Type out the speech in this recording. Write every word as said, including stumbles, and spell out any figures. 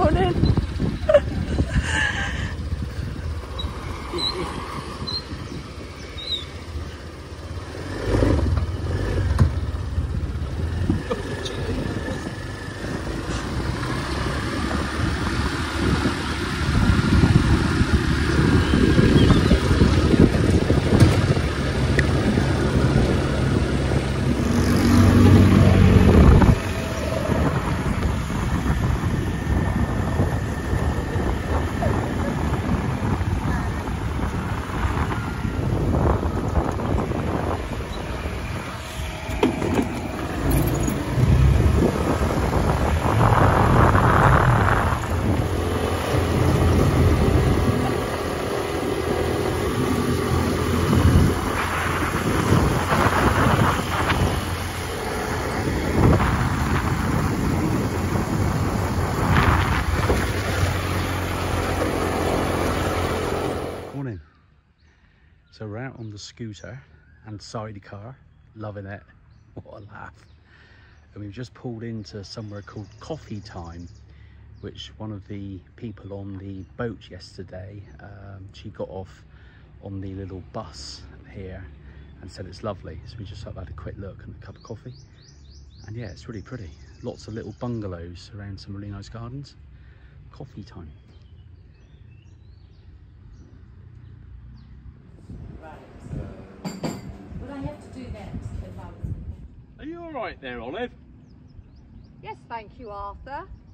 morning. Morning. So we're out on the scooter and sidecar, loving it. What a laugh. And we've just pulled into somewhere called Coffee Time, which one of the people on the boat yesterday, um, she got off on the little bus here and said it's lovely. So we just had a quick look and a cup of coffee. And yeah, it's really pretty. Lots of little bungalows around some really nice gardens. Coffee Time. Would I have to do that if I was... Are you all right there, Olive? Yes, thank you, Arthur.